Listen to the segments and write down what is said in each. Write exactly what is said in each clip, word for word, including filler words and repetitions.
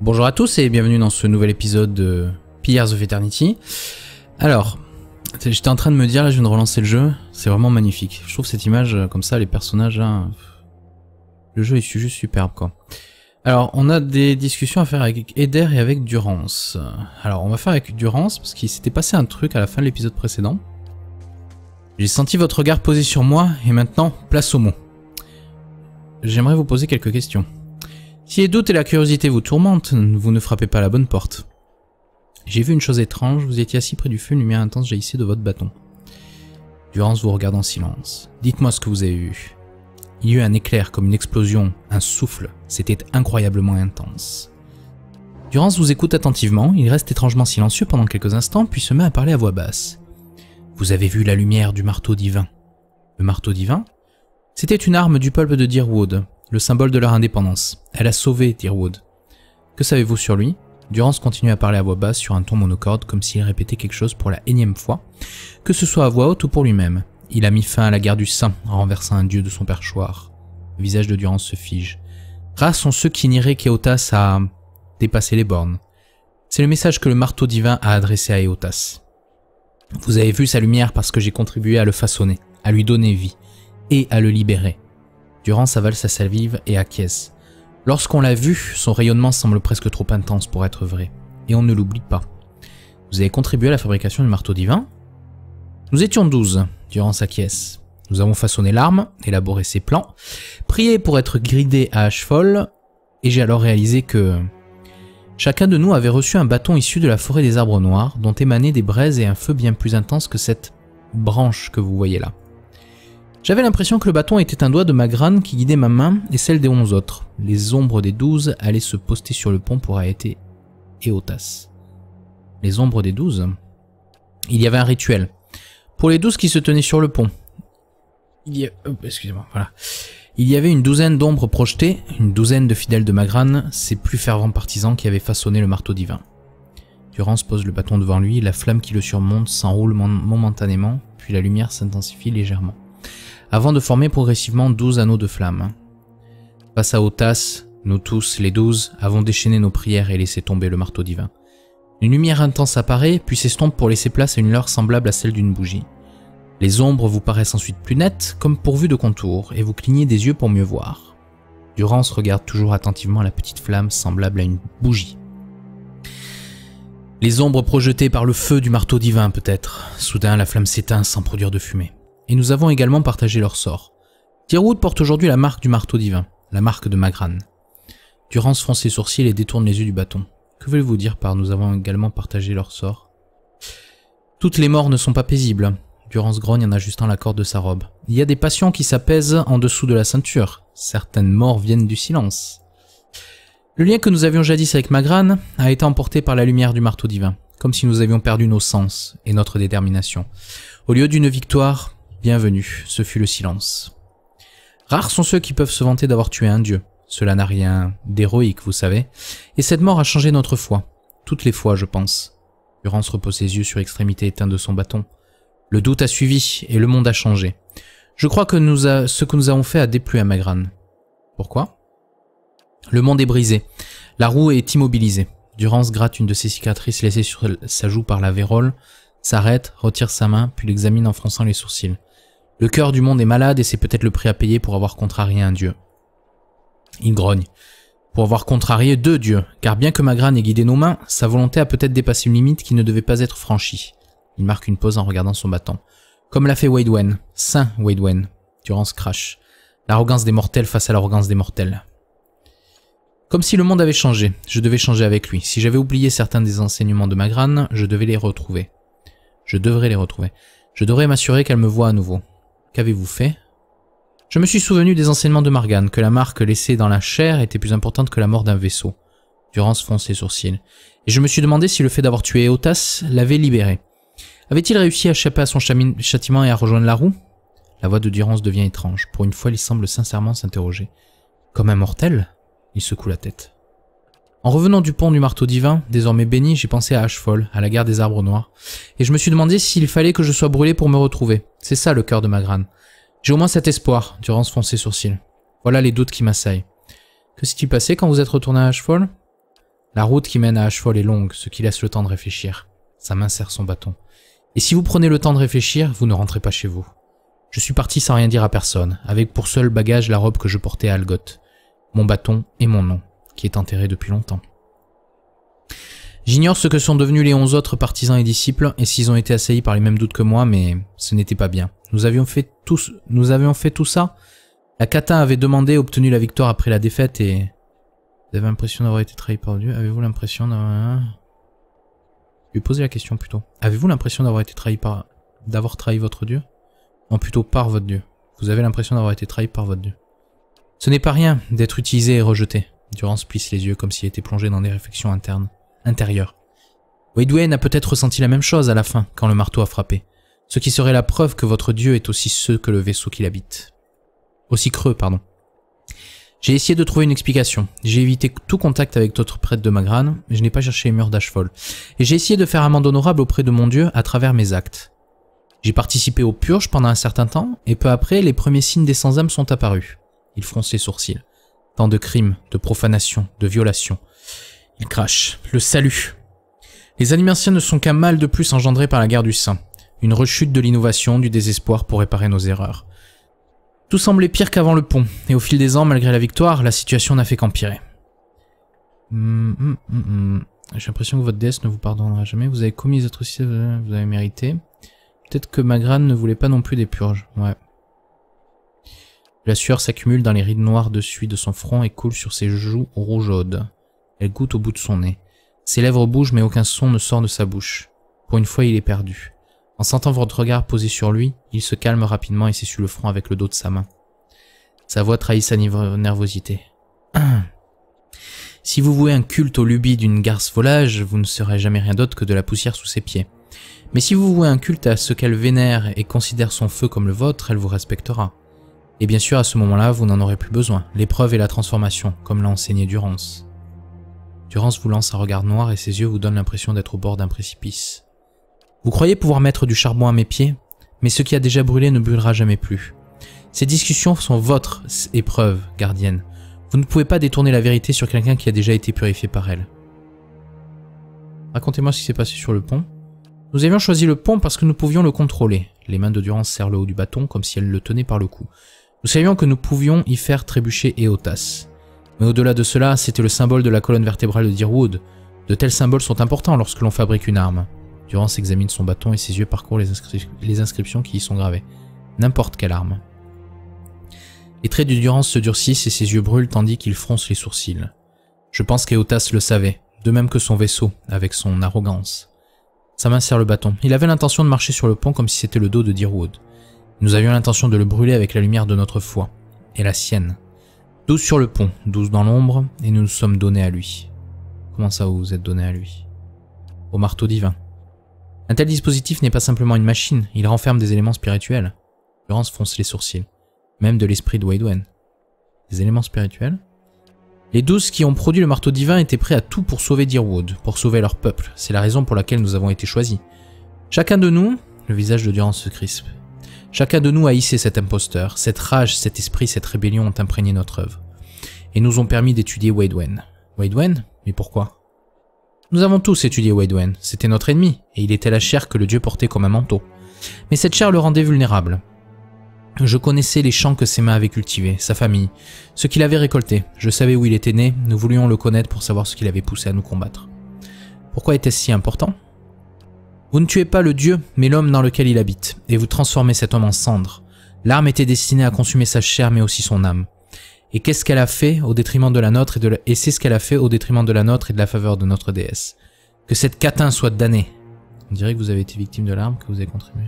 Bonjour à tous et bienvenue dans ce nouvel épisode de Pillars of Eternity. Alors, j'étais en train de me dire, là je viens de relancer le jeu, c'est vraiment magnifique. Je trouve cette image comme ça, les personnages là, le jeu est juste superbe quoi. Alors, on a des discussions à faire avec Eder et avec Durance. Alors, on va faire avec Durance parce qu'il s'était passé un truc à la fin de l'épisode précédent. J'ai senti votre regard posé sur moi et maintenant, place aux mots. J'aimerais vous poser quelques questions. Si les doutes et la curiosité vous tourmentent, vous ne frappez pas à la bonne porte. J'ai vu une chose étrange, vous étiez assis près du feu, une lumière intense jaillissait de votre bâton. Durance vous regarde en silence. Dites-moi ce que vous avez vu. Il y eut un éclair comme une explosion, un souffle, c'était incroyablement intense. Durance vous écoute attentivement, il reste étrangement silencieux pendant quelques instants, puis se met à parler à voix basse. Vous avez vu la lumière du marteau divin. Le marteau divin? C'était une arme du peuple de Dyrwood, le symbole de leur indépendance. Elle a sauvé Dyrwood. Que savez-vous sur lui? Durance continue à parler à voix basse sur un ton monocorde, comme s'il répétait quelque chose pour la énième fois, que ce soit à voix haute ou pour lui-même. Il a mis fin à la guerre du sang en renversant un dieu de son perchoir. Le visage de Durance se fige. Rares sont ceux qui nieraient qu'Éotas a dépassé les bornes. C'est le message que le marteau divin a adressé à Éotas. Vous avez vu sa lumière parce que j'ai contribué à le façonner, à lui donner vie, et à le libérer. Durance avale sa salive et acquiesce. Lorsqu'on l'a vu, son rayonnement semble presque trop intense pour être vrai. Et on ne l'oublie pas. Vous avez contribué à la fabrication du marteau divin? Nous étions douze, Durance acquiesce. Nous avons façonné l'arme, élaboré ses plans, prié pour être gridé à Ashfall, et j'ai alors réalisé que... Chacun de nous avait reçu un bâton issu de la forêt des arbres noirs, dont émanaient des braises et un feu bien plus intense que cette branche que vous voyez là. J'avais l'impression que le bâton était un doigt de Magran qui guidait ma main et celle des onze autres. Les ombres des douze allaient se poster sur le pont pour arrêter Éotas. Les ombres des douze? Il y avait un rituel. Pour les douze qui se tenaient sur le pont. Il y a... oh, excusez-moi, voilà. Il y avait une douzaine d'ombres projetées, une douzaine de fidèles de Magran, ses plus fervents partisans qui avaient façonné le marteau divin. Durance pose le bâton devant lui, la flamme qui le surmonte s'enroule momentanément, puis la lumière s'intensifie légèrement, avant de former progressivement douze anneaux de flamme. Face à Éotas, nous tous, les douze, avons déchaîné nos prières et laissé tomber le marteau divin. Une lumière intense apparaît, puis s'estompe pour laisser place à une lueur semblable à celle d'une bougie. Les ombres vous paraissent ensuite plus nettes, comme pourvues de contours, et vous clignez des yeux pour mieux voir. Durance regarde toujours attentivement la petite flamme semblable à une bougie. Les ombres projetées par le feu du marteau divin peut-être. Soudain, la flamme s'éteint sans produire de fumée. Et nous avons également partagé leur sort. Dyrwood porte aujourd'hui la marque du marteau divin, la marque de Magran. Durance fronce ses sourcils et détourne les yeux du bâton. Que voulez-vous dire par nous avons également partagé leur sort? Toutes les morts ne sont pas paisibles. Durance grogne en ajustant la corde de sa robe. Il y a des passions qui s'apaisent en dessous de la ceinture. Certaines morts viennent du silence. Le lien que nous avions jadis avec Magran a été emporté par la lumière du marteau divin, comme si nous avions perdu nos sens et notre détermination. Au lieu d'une victoire, bienvenue, ce fut le silence. Rares sont ceux qui peuvent se vanter d'avoir tué un dieu. Cela n'a rien d'héroïque, vous savez. Et cette mort a changé notre foi. Toutes les fois, je pense. Durance repose ses yeux sur l'extrémité éteinte de son bâton. Le doute a suivi et le monde a changé. Je crois que nous a... ce que nous avons fait a déplu à Magran. Pourquoi? Le monde est brisé. La roue est immobilisée. Durance gratte une de ses cicatrices laissées sur sa joue par la vérole, s'arrête, retire sa main, puis l'examine en fronçant les sourcils. Le cœur du monde est malade et c'est peut-être le prix à payer pour avoir contrarié un dieu. Il grogne. Pour avoir contrarié deux dieux, car bien que Magran ait guidé nos mains, sa volonté a peut-être dépassé une limite qui ne devait pas être franchie. Il marque une pause en regardant son bâton. Comme l'a fait Waidwen. Saint Waidwen. Durance crache. L'arrogance des mortels face à l'arrogance des mortels. Comme si le monde avait changé. Je devais changer avec lui. Si j'avais oublié certains des enseignements de Magran, je devais les retrouver. Je devrais les retrouver. Je devrais m'assurer qu'elle me voit à nouveau. Qu'avez-vous fait? Je me suis souvenu des enseignements de Morgan, que la marque laissée dans la chair était plus importante que la mort d'un vaisseau. Durance fronce ses sourcils. Et je me suis demandé si le fait d'avoir tué Éotas l'avait libéré. Avait-il réussi à échapper à son châtiment et à rejoindre la roue? La voix de Durance devient étrange. Pour une fois, il semble sincèrement s'interroger. Comme un mortel? Il secoue la tête. En revenant du pont du marteau divin, désormais béni, j'ai pensé à Ashfall, à la guerre des arbres noirs. Et je me suis demandé s'il fallait que je sois brûlé pour me retrouver. C'est ça le cœur de Magran. J'ai au moins cet espoir, Durance fronce ses sourcils. Voilà les doutes qui m'assaillent. Que s'est-il passé quand vous êtes retourné à Ashfall? La route qui mène à Ashfall est longue, ce qui laisse le temps de réfléchir. Sa main serre son bâton. Et si vous prenez le temps de réfléchir, vous ne rentrez pas chez vous. Je suis parti sans rien dire à personne, avec pour seul bagage la robe que je portais à Algoth, mon bâton et mon nom, qui est enterré depuis longtemps. J'ignore ce que sont devenus les onze autres partisans et disciples, et s'ils ont été assaillis par les mêmes doutes que moi, mais ce n'était pas bien. Nous avions fait tous, nous avions fait tout ça. La Kata avait demandé, obtenu la victoire après la défaite, et... Vous avez l'impression d'avoir été trahi par Dieu? Avez-vous l'impression d'avoir... Je lui ai posé la question plutôt. Avez-vous l'impression d'avoir été trahi par... d'avoir trahi votre Dieu? Non, plutôt par votre Dieu. Vous avez l'impression d'avoir été trahi par votre Dieu. Ce n'est pas rien d'être utilisé et rejeté. Durance plisse les yeux comme s'il était plongé dans des réflexions internes, intérieures. Wade a peut-être ressenti la même chose à la fin, quand le marteau a frappé. Ce qui serait la preuve que votre Dieu est aussi ceux que le vaisseau qu'il habite. Aussi creux, pardon. J'ai essayé de trouver une explication. J'ai évité tout contact avec d'autres prêtres de Magrane, mais je n'ai pas cherché les murs d'Ashfall. Et j'ai essayé de faire amende honorable auprès de mon Dieu à travers mes actes. J'ai participé aux purges pendant un certain temps, et peu après, les premiers signes des sans-âmes sont apparus. Il fronce les sourcils. Tant de crimes, de profanation, de violations. Il crache. Le salut. Les Animanciens ne sont qu'un mal de plus engendré par la guerre du sang. Une rechute de l'innovation, du désespoir pour réparer nos erreurs. Tout semblait pire qu'avant le pont, et au fil des ans, malgré la victoire, la situation n'a fait qu'empirer. Hum, hum, hum, hum. J'ai l'impression que votre déesse ne vous pardonnera jamais. Vous avez commis les atrocités, vous avez mérité. Peut-être que Magrane ne voulait pas non plus des purges. Ouais. La sueur s'accumule dans les rides noires dessus de son front et coule sur ses joues rougeaudes. Elle goutte au bout de son nez. Ses lèvres bougent mais aucun son ne sort de sa bouche. Pour une fois, il est perdu. En sentant votre regard posé sur lui, il se calme rapidement et s'essuie le front avec le dos de sa main. Sa voix trahit sa nervosité. Si vous vouez un culte aux lubies d'une garce volage, vous ne serez jamais rien d'autre que de la poussière sous ses pieds. Mais si vous vouez un culte à ce qu'elle vénère et considère son feu comme le vôtre, elle vous respectera. Et bien sûr, à ce moment-là, vous n'en aurez plus besoin. L'épreuve et la transformation, comme l'a enseigné Durance. Durance vous lance un regard noir et ses yeux vous donnent l'impression d'être au bord d'un précipice. Vous croyez pouvoir mettre du charbon à mes pieds, mais ce qui a déjà brûlé ne brûlera jamais plus. Ces discussions sont votre épreuve, gardienne. Vous ne pouvez pas détourner la vérité sur quelqu'un qui a déjà été purifié par elle. Racontez-moi ce qui s'est passé sur le pont. Nous avions choisi le pont parce que nous pouvions le contrôler. Les mains de Durance serrent le haut du bâton comme si elle le tenait par le cou. Nous savions que nous pouvions y faire trébucher Eotas. Mais au-delà de cela, c'était le symbole de la colonne vertébrale de Dyrwood. De tels symboles sont importants lorsque l'on fabrique une arme. Durance examine son bâton et ses yeux parcourent les, inscri les inscriptions qui y sont gravées. N'importe quelle arme. Les traits de Durance se durcissent et ses yeux brûlent tandis qu'il fronce les sourcils. Je pense qu'Eotas le savait, de même que son vaisseau, avec son arrogance. Sa main serre le bâton. Il avait l'intention de marcher sur le pont comme si c'était le dos de Dyrwood. Nous avions l'intention de le brûler avec la lumière de notre foi. Et la sienne. Douze sur le pont, douze dans l'ombre, et nous nous sommes donnés à lui. Comment ça vous vous êtes donnés à lui? Au marteau divin. Un tel dispositif n'est pas simplement une machine, il renferme des éléments spirituels. Durance fronce les sourcils. Même de l'esprit de Wade. Des éléments spirituels? Les douze qui ont produit le marteau divin étaient prêts à tout pour sauver Dyrwood, pour sauver leur peuple. C'est la raison pour laquelle nous avons été choisis. Chacun de nous, le visage de Durance se crispe. Chacun de nous a hissé cet imposteur. Cette rage, cet esprit, cette rébellion ont imprégné notre œuvre. Et nous ont permis d'étudier Wade. Wade? Mais pourquoi? Nous avons tous étudié Wade. C'était notre ennemi, et il était la chair que le dieu portait comme un manteau. Mais cette chair le rendait vulnérable. Je connaissais les champs que ses mains avaient cultivés, sa famille, ce qu'il avait récolté. Je savais où il était né, nous voulions le connaître pour savoir ce qui l'avait poussé à nous combattre. Pourquoi était-ce si important? Vous ne tuez pas le dieu, mais l'homme dans lequel il habite, et vous transformez cet homme en cendre. L'arme était destinée à consumer sa chair, mais aussi son âme. Et qu'est-ce qu'elle a fait au détriment de la nôtre et de la... et c'est ce qu'elle a fait au détriment de la nôtre et de la faveur de notre déesse. Que cette catin soit damnée. On dirait que vous avez été victime de l'arme, que vous avez contribué.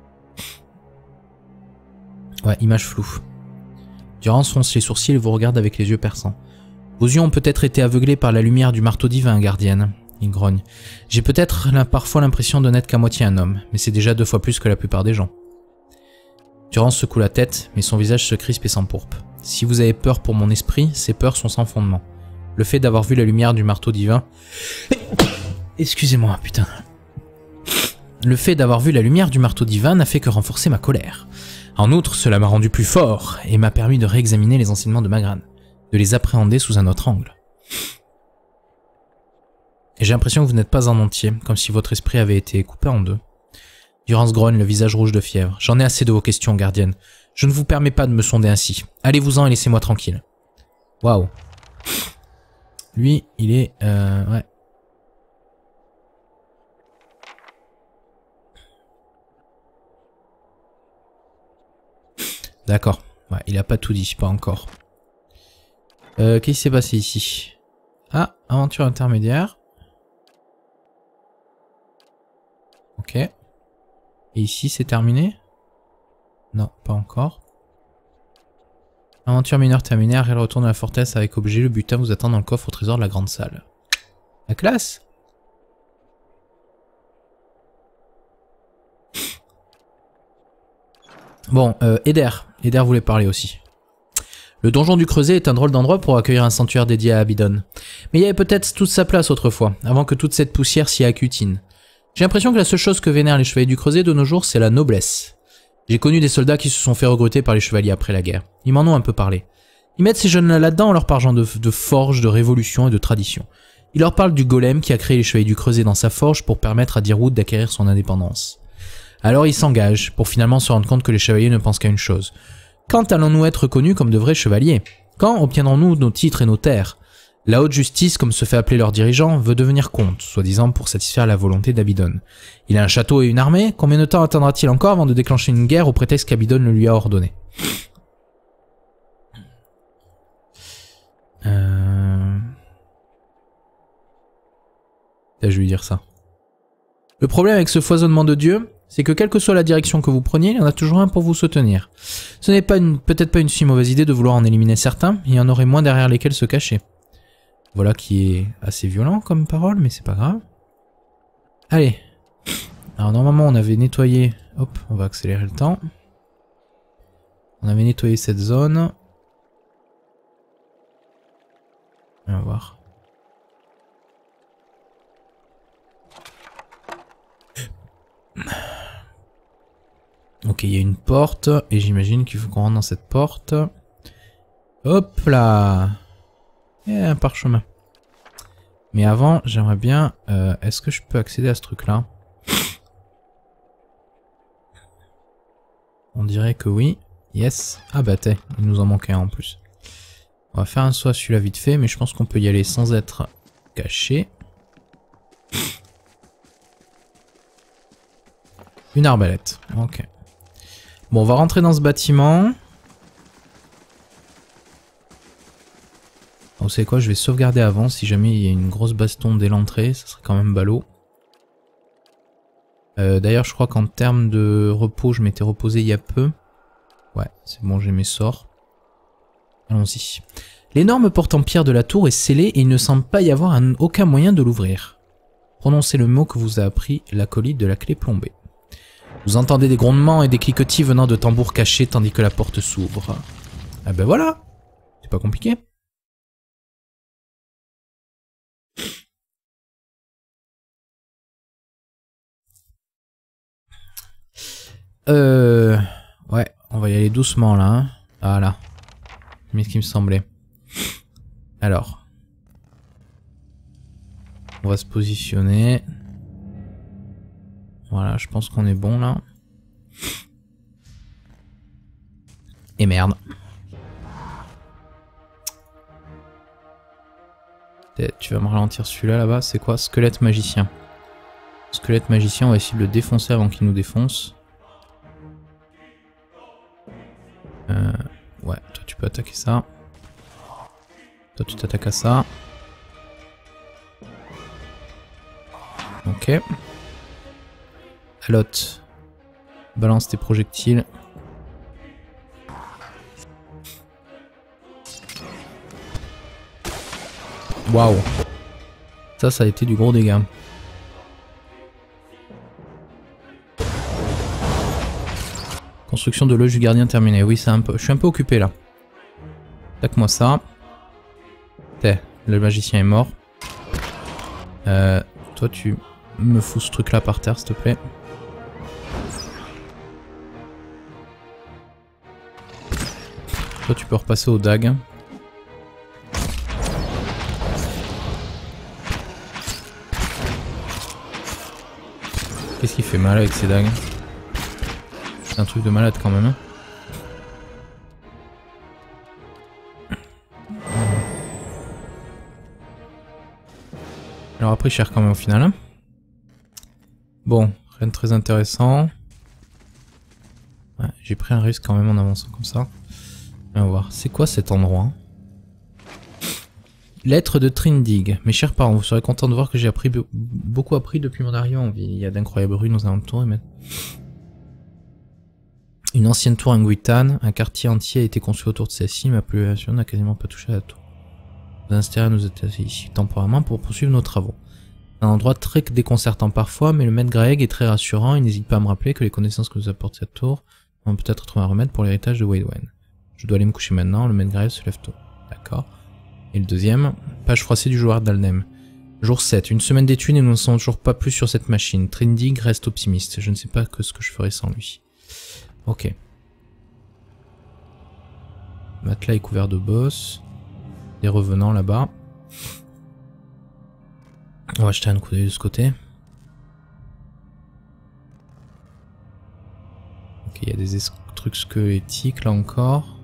Ouais, image floue. Durance fronce les sourcils et vous regarde avec les yeux perçants. Vos yeux ont peut-être été aveuglés par la lumière du marteau divin, gardienne. Il grogne. J'ai peut-être parfois l'impression de n'être qu'à moitié un homme, mais c'est déjà deux fois plus que la plupart des gens. Durance secoue la tête, mais son visage se crispe et s'empourpe. Si vous avez peur pour mon esprit, ces peurs sont sans fondement. Le fait d'avoir vu la lumière du marteau divin... Excusez-moi, putain. Le fait d'avoir vu la lumière du marteau divin n'a fait que renforcer ma colère. En outre, cela m'a rendu plus fort et m'a permis de réexaminer les enseignements de Magrane, de les appréhender sous un autre angle. Et j'ai l'impression que vous n'êtes pas en entier, comme si votre esprit avait été coupé en deux. Durance grogne, le visage rouge de fièvre. J'en ai assez de vos questions, gardienne. Je ne vous permets pas de me sonder ainsi. Allez-vous-en et laissez-moi tranquille. Waouh. Lui, il est... Euh, ouais. D'accord. Ouais, il a pas tout dit, pas encore. Euh, qu'est-ce qui s'est passé ici? Ah, aventure intermédiaire. Ok. Et ici, c'est terminé? Non, pas encore. Aventure mineure terminée, elle retourne à la forteresse avec objet. Le butin vous attend dans le coffre au trésor de la grande salle. La classe! Bon, euh, Eder. Eder voulait parler aussi. Le donjon du Creuset est un drôle d'endroit pour accueillir un sanctuaire dédié à Abydon. Mais il y avait peut-être toute sa place autrefois, avant que toute cette poussière s'y accutine. J'ai l'impression que la seule chose que vénèrent les chevaliers du Creuset de nos jours, c'est la noblesse. J'ai connu des soldats qui se sont fait recruter par les chevaliers après la guerre. Ils m'en ont un peu parlé. Ils mettent ces jeunes-là là-dedans en leur parlant de, de forge, de révolution et de tradition. Ils leur parlent du golem qui a créé les chevaliers du Creuset dans sa forge pour permettre à Dyrwood d'acquérir son indépendance. Alors ils s'engagent, pour finalement se rendre compte que les chevaliers ne pensent qu'à une chose. Quand allons-nous être reconnus comme de vrais chevaliers? Quand obtiendrons-nous nos titres et nos terres? La haute justice, comme se fait appeler leur dirigeant, veut devenir comte, soi-disant pour satisfaire la volonté d'Abydon. Il a un château et une armée, combien de temps attendra-t-il encore avant de déclencher une guerre au prétexte qu'Abydon le lui a ordonné? Euh... Là, je vais lui dire ça. Le problème avec ce foisonnement de dieux, c'est que quelle que soit la direction que vous preniez, il y en a toujours un pour vous soutenir. Ce n'est pas une, peut-être pas une si mauvaise idée de vouloir en éliminer certains, il y en aurait moins derrière lesquels se cacher. Voilà qui est assez violent comme parole, mais c'est pas grave. Allez. Alors normalement on avait nettoyé... Hop, on va accélérer le temps. On avait nettoyé cette zone. On va voir. Ok, il y a une porte, et j'imagine qu'il faut qu'on rentre dans cette porte. Hop là! Et un parchemin. Mais avant, j'aimerais bien... Euh, Est-ce que je peux accéder à ce truc-là? On dirait que oui. Yes. Ah bah t'es, il nous en manquait un en plus. On va faire un saut à celui-là vite fait, mais je pense qu'on peut y aller sans être caché. Une arbalète. Ok. Bon, on va rentrer dans ce bâtiment. Vous savez quoi, je vais sauvegarder avant, si jamais il y a une grosse baston dès l'entrée, ça serait quand même ballot. Euh, D'ailleurs, je crois qu'en termes de repos, je m'étais reposé il y a peu. Ouais, c'est bon, j'ai mes sorts. Allons-y. L'énorme porte en pierre de la tour est scellée et il ne semble pas y avoir un, aucun moyen de l'ouvrir. Prononcez le mot que vous a appris l'acolyte de la clé plombée. Vous entendez des grondements et des cliquetis venant de tambours cachés tandis que la porte s'ouvre. Ah ben voilà, c'est pas compliqué. Euh... Ouais, on va y aller doucement là. Hein. Voilà. C'est ce qui me semblait. Alors. On va se positionner. Voilà, je pense qu'on est bon là. Et merde. Tu vas me ralentir celui-là là-bas, c'est quoi? Squelette magicien. Squelette magicien, on va essayer de le défoncer avant qu'il nous défonce. Euh, ouais, toi tu peux attaquer ça. Toi tu t'attaques à ça. Ok. Alotte, balance tes projectiles. Waouh. Ça, ça a été du gros dégât. Construction de loge du gardien terminée. Oui, c'est un peu. Je suis un peu occupé là. Attaque-moi ça. T'es, le magicien est mort. Euh, toi, tu me fous ce truc là par terre, s'il te plaît. Toi, tu peux repasser au dag. Qu'est-ce qu'il fait mal avec ces dagues? C'est un truc de malade quand même. Hein. Alors après cher quand même au final. Hein. Bon, rien de très intéressant. Ouais, j'ai pris un risque quand même en avançant comme ça. On va voir. C'est quoi cet endroit? Lettre de Trindig. Mes chers parents, vous serez contents de voir que j'ai appris beaucoup appris depuis mon arrivée en ville. Il y a d'incroyables ruines aux alentours. Mais... Une ancienne tour Anguitane. Un quartier entier a été construit autour de celle-ci. Ma population n'a quasiment pas touché à la tour. Nous installons nous établir ici temporairement pour poursuivre nos travaux. Un endroit très déconcertant parfois, mais le maître Greg est très rassurant. Il n'hésite pas à me rappeler que les connaissances que nous apporte cette tour vont peut-être trouver un remède pour l'héritage de Waidwen. Je dois aller me coucher maintenant, le maître Grave se lève tôt. D'accord. Et le deuxième, page froissée du joueur d'Alnem. Jour sept, une semaine d'études et nous ne sommes toujours pas plus sur cette machine. Trindig reste optimiste, je ne sais pas que ce que je ferais sans lui. Ok. Le matelas est couvert de boss. Des revenants là-bas. On va jeter un coup d'œil de ce côté. Ok, il y a des trucs squelettiques là encore.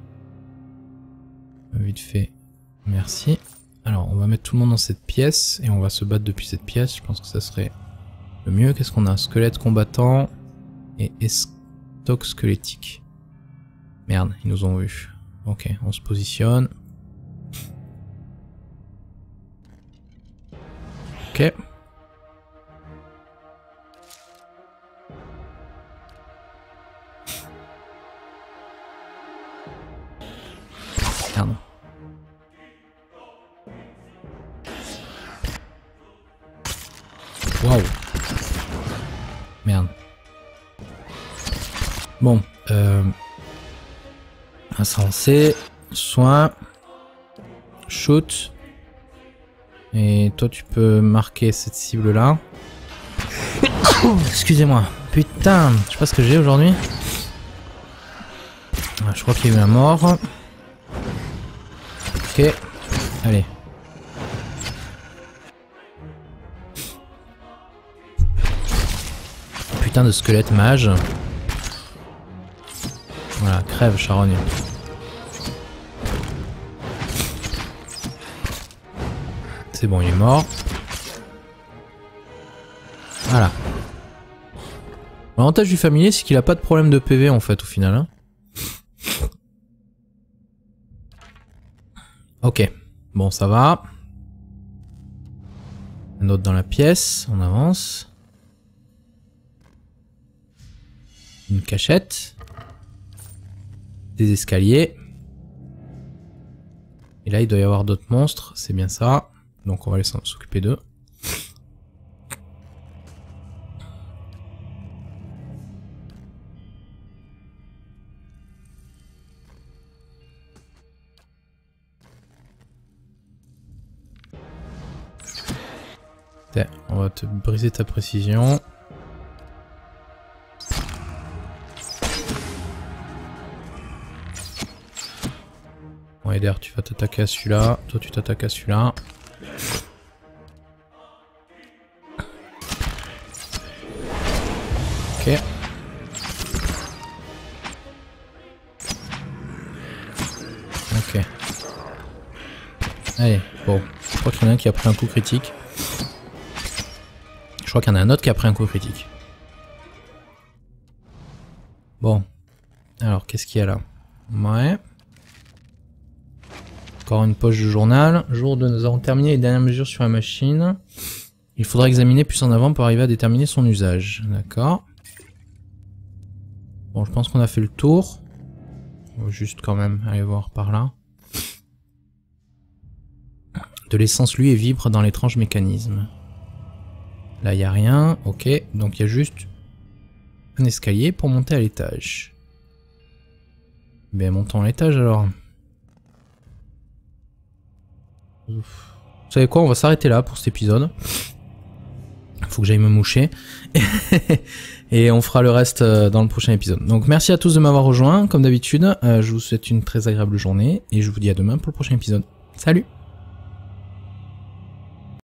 Vite fait, merci. Alors, on va mettre tout le monde dans cette pièce et on va se battre depuis cette pièce. Je pense que ça serait le mieux. Qu'est-ce qu'on a? Squelette combattant et estoc squelettique. Merde, ils nous ont vus. Ok, on se positionne. Ok. Merde. Waouh. Merde. Bon, euh... on va se lancer. Soin. Shoot. Et toi tu peux marquer cette cible là. Excusez-moi. Putain, je sais pas ce que j'ai aujourd'hui. Ah, je crois qu'il y a eu un mort. Ok. Allez. Putain de squelette mage. Voilà, crève charogne. C'est bon, il est mort. Voilà. L'avantage du familier, c'est qu'il a pas de problème de P V en fait au final. Hein. Ok. Bon, ça va. Un autre dans la pièce. On avance. Une cachette. Des escaliers. Et là, il doit y avoir d'autres monstres. C'est bien ça. Donc on va laisser s'occuper d'eux. On va te briser ta précision. Bon, Eder, tu vas t'attaquer à celui-là. Toi, tu t'attaques à celui-là. Ok. Ok. Allez, bon. Je crois qu'il y en a un qui a pris un coup critique. Je crois qu'il y en a un autre qui a pris un coup critique. Bon. Alors, qu'est-ce qu'il y a là? Ouais. Encore une poche de journal. Jour deux, nous avons terminé les dernières mesures sur la machine. Il faudra examiner plus en avant pour arriver à déterminer son usage. D'accord. Bon, je pense qu'on a fait le tour. On va juste quand même aller voir par là. De l'essence lui et vibre dans l'étrange mécanisme. Là, il n'y a rien. Ok, donc il y a juste un escalier pour monter à l'étage. Ben, montons à l'étage alors. Vous savez quoi, on va s'arrêter là pour cet épisode. Faut que j'aille me moucher. Et on fera le reste dans le prochain épisode. Donc merci à tous de m'avoir rejoint. Comme d'habitude, je vous souhaite une très agréable journée. Et je vous dis à demain pour le prochain épisode. Salut!